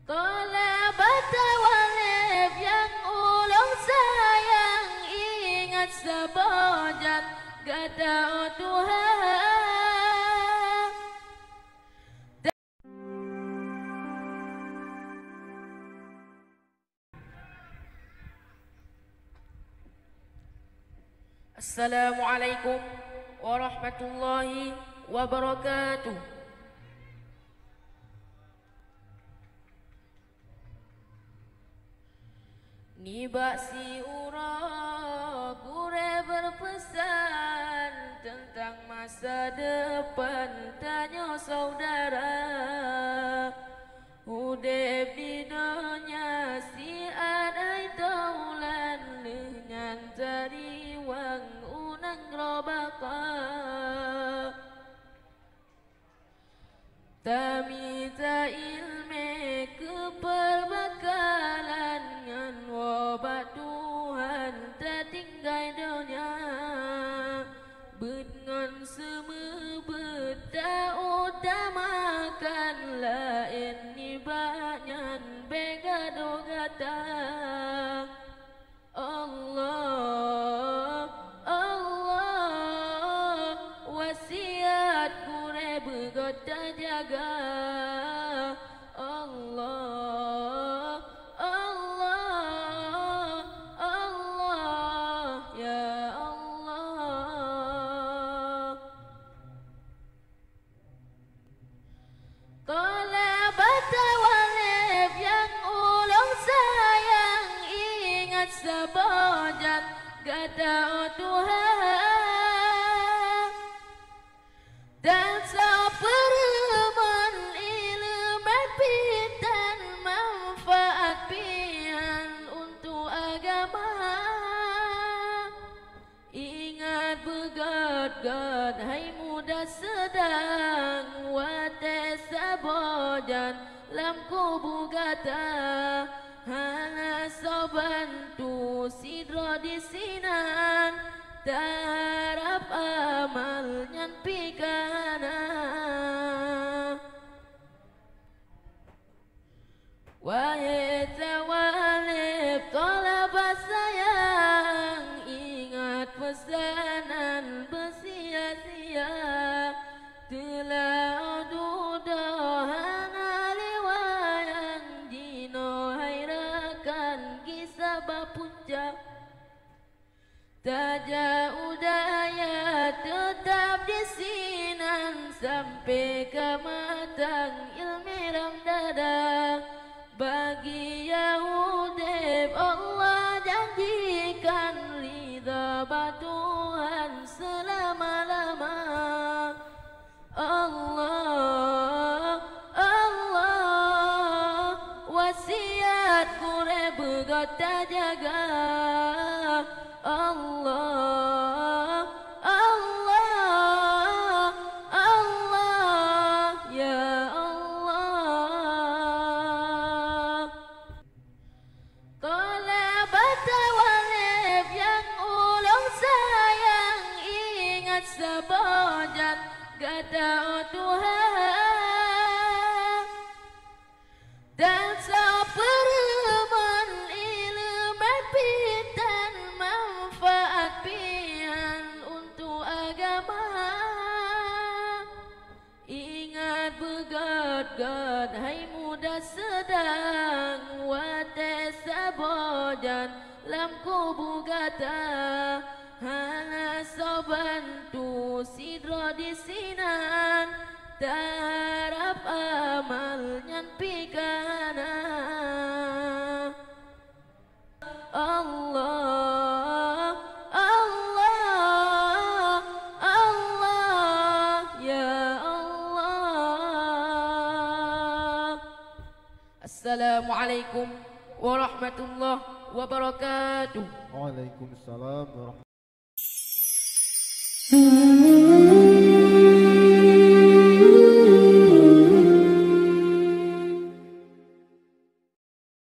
Talabat walib yang ulung sayang, ingat sebojat gada Tuhan. Assalamualaikum warahmatullahi wabarakatuh. Nibak si ura gure berpesan tentang masa depan, tanya saudara. Udep di dunia si adai taulan dengan tari wang unang robaka. Tamita ilme keperbakalan ngan wabat Tuhan tak tinggai dunia. Bengan semebet tak utamakan lain nibanyan begado gata. Allah, Allah, wasiat kure begota jaga. Allah, Allah, Allah, ya Allah. Talabat walib yang ulung sayang, ingat sebojat gada Tuhan. Dan saperman ilmu pintan manfaat pian untuk agama. Ingat begad-gad hai muda sedang, wate sabojan lam kubu gata. Hana sobantu sidro di sinan, tarap amal nyan pikana. Wahai tawalib tolabas sayang, ingat pesanan bersia-sia. Telah dudohana liwayang jino hairakan kisah bapunca. Taja udaya tetap di sinan sampai ke matang ilmi ramdada. Bagi Yahudi Allah janjikan ridha Tuhan selama-lama. Allah, Allah, wasiat kure begota jaga. Allah, Allah, Allah, ya Allah. Talabat walib yang ulung sayang, ingat sebojat gada Tuhan. Dan saperman ilmu pintan manfaat pian untuk agama. Ingat begad-gad hai muda sedang, wate sabojan lam kubu gata. Hana sobantu sidro di sinan, tarap amal nyan pikana. Allah, Allah, Allah, ya Allah. Assalamualaikum warahmatullahi wabarakatuh. Waalaikumsalam warahmatullahi wabarakatuh.